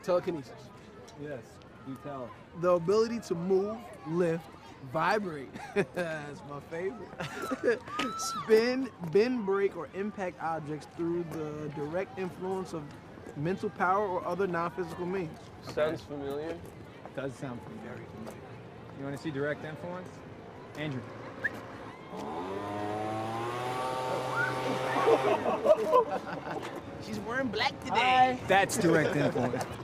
Telekinesis. Yes, you tell. The ability to move, lift, vibrate. That's my favorite. Spin, bend, break, or impact objects through the direct influence of mental power or other non-physical means. Sounds familiar. Does sound very familiar. You want to see direct influence? Andrew. She's wearing black today. That's direct influence.